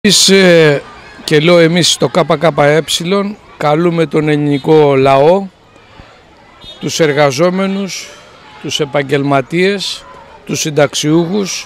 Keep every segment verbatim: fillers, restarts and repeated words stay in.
Εμείς, ε, και λέω εμείς στο ΚΚΕ, καλούμε τον ελληνικό λαό, τους εργαζόμενους, τους επαγγελματίες, τους συνταξιούχους,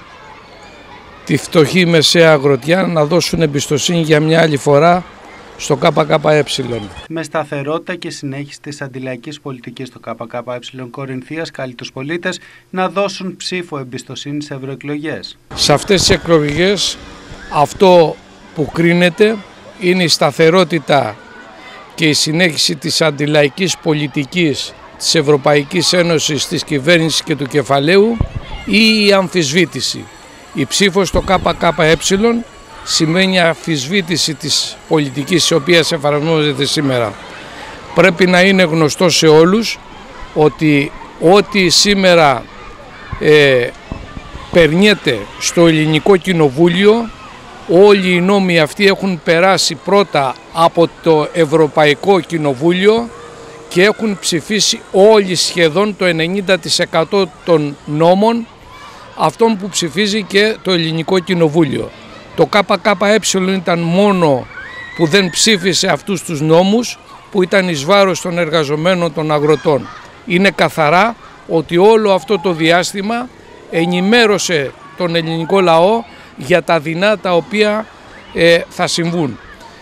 τη φτωχή μεσαία αγροτιά να δώσουν εμπιστοσύνη για μια άλλη φορά στο ΚΚΕ. Με σταθερότητα και συνέχιση της αντιλαϊκής πολιτικής στο ΚΚΕ Κορινθίας καλεί τους πολίτες να δώσουν ψήφο εμπιστοσύνη σε ευρωεκλογές. Σε αυτές τις εκλογές αυτό που κρίνεται είναι η σταθερότητα και η συνέχιση της αντιλαϊκής πολιτικής της Ευρωπαϊκής Ένωσης, της κυβέρνησης και του κεφαλαίου ή η αμφισβήτηση. Η ψήφος στο ΚΚΕ σημαίνει αμφισβήτηση της πολιτικής η οποία εφαρμόζεται σήμερα. Πρέπει να είναι γνωστό σε όλους ότι ό,τι σήμερα ε, περνιέται στο ελληνικό κοινοβούλιο, όλοι οι νόμοι αυτοί έχουν περάσει πρώτα από το Ευρωπαϊκό Κοινοβούλιο και έχουν ψηφίσει όλοι σχεδόν το ενενήντα τοις εκατό των νόμων αυτών που ψηφίζει και το Ελληνικό Κοινοβούλιο. Το ΚΚΕ ήταν μόνο που δεν ψήφισε αυτούς τους νόμους που ήταν εις βάρος των εργαζομένων των αγροτών. Είναι καθαρά ότι όλο αυτό το διάστημα ενημέρωσε τον ελληνικό λαό για τα δεινά τα οποία ε, θα συμβούν.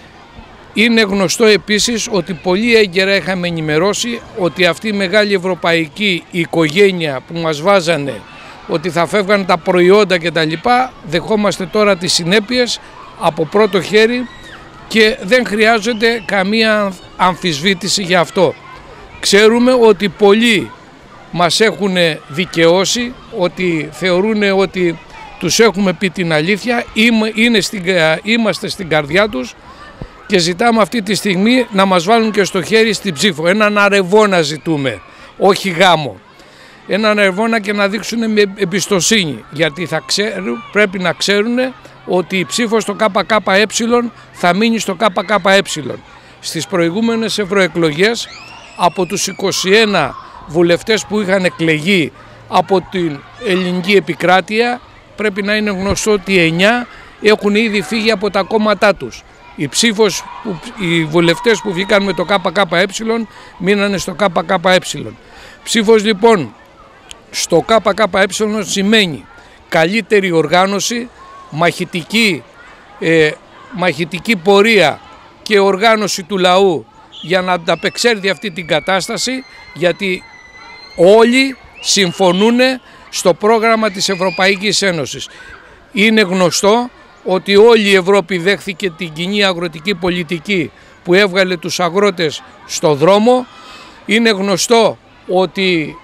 Είναι γνωστό επίσης ότι πολύ έγκαιρα είχαμε ενημερώσει ότι αυτή η μεγάλη ευρωπαϊκή οικογένεια που μας βάζανε ότι θα φεύγαν τα προϊόντα και τα λοιπά, δεχόμαστε τώρα τις συνέπειες από πρώτο χέρι και δεν χρειάζεται καμία αμφισβήτηση για αυτό. Ξέρουμε ότι πολλοί μας έχουν δικαιώσει, ότι θεωρούν ότι τους έχουμε πει την αλήθεια, είναι στην, είμαστε στην καρδιά τους και ζητάμε αυτή τη στιγμή να μας βάλουν και στο χέρι στην ψήφο. Έναν αρεβόνα ζητούμε, όχι γάμο. Έναν αρεβόνα και να δείξουν με εμπιστοσύνη, γιατί θα ξέρουν, πρέπει να ξέρουν ότι η ψήφος στο ΚΚΕ θα μείνει στο ΚΚΕ. Στις προηγούμενες ευρωεκλογές από τους είκοσι ένα βουλευτές που είχαν εκλεγεί από την ελληνική επικράτεια, πρέπει να είναι γνωστό ότι εννιά έχουν ήδη φύγει από τα κόμματά τους. Η ψήφος, που, οι βουλευτές που βγήκαν με το ΚΚΕ μείνανε στο ΚΚΕ. Ψήφος λοιπόν στο ΚΚΕ σημαίνει καλύτερη οργάνωση, μαχητική, ε, μαχητική πορεία και οργάνωση του λαού για να ανταπεξέλθει αυτή την κατάσταση, γιατί όλοι συμφωνούν στο πρόγραμμα της Ευρωπαϊκής Ένωσης. Είναι γνωστό ότι όλη η Ευρώπη δέχθηκε την κοινή αγροτική πολιτική που έβγαλε τους αγρότες στο δρόμο. Είναι γνωστό ότι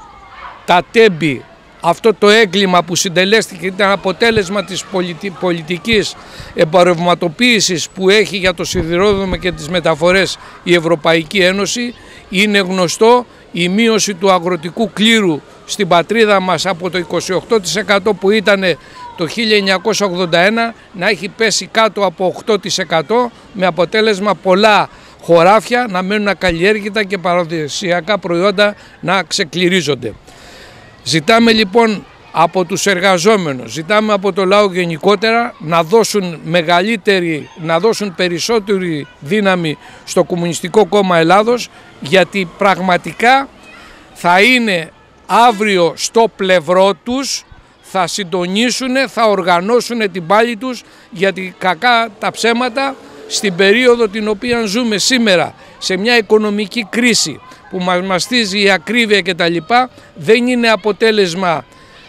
τα τέμπη, αυτό το έγκλημα που συντελέστηκε ήταν αποτέλεσμα της πολιτι... πολιτικής εμπορευματοποίησης που έχει για το σιδηρόδρομο και τις μεταφορές η Ευρωπαϊκή Ένωση. Είναι γνωστό η μείωση του αγροτικού κλήρου στην πατρίδα μας από το είκοσι οκτώ τοις εκατό που ήταν το χίλια εννιακόσια ογδόντα ένα να έχει πέσει κάτω από οκτώ τοις εκατό, με αποτέλεσμα πολλά χωράφια να μένουν ακαλλιέργητα και παραδοσιακά προϊόντα να ξεκληρίζονται. Ζητάμε λοιπόν από τους εργαζόμενους, ζητάμε από το λαό γενικότερα να δώσουν μεγαλύτερη, να δώσουν περισσότερη δύναμη στο Κομμουνιστικό Κόμμα Ελλάδος, γιατί πραγματικά θα είναι αύριο στο πλευρό τους, θα συντονίσουν, θα οργανώσουν την πάλη τους, γιατί κακά τα ψέματα στην περίοδο την οποία ζούμε σήμερα, σε μια οικονομική κρίση που μας μαστίζει η ακρίβεια και τα λοιπά, δεν είναι αποτέλεσμα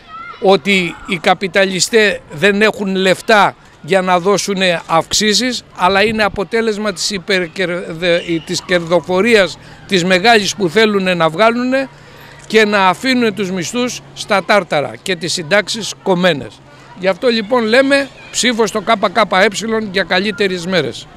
ότι οι καπιταλιστές δεν έχουν λεφτά για να δώσουν αυξήσεις, αλλά είναι αποτέλεσμα της, υπερκερδε... της κερδοφορίας της μεγάλης που θέλουν να βγάλουν και να αφήνουν τους μισθούς στα τάρταρα και τις συντάξεις κομμένες. Γι' αυτό λοιπόν λέμε ψήφο στο ΚΚΕ για καλύτερες μέρες.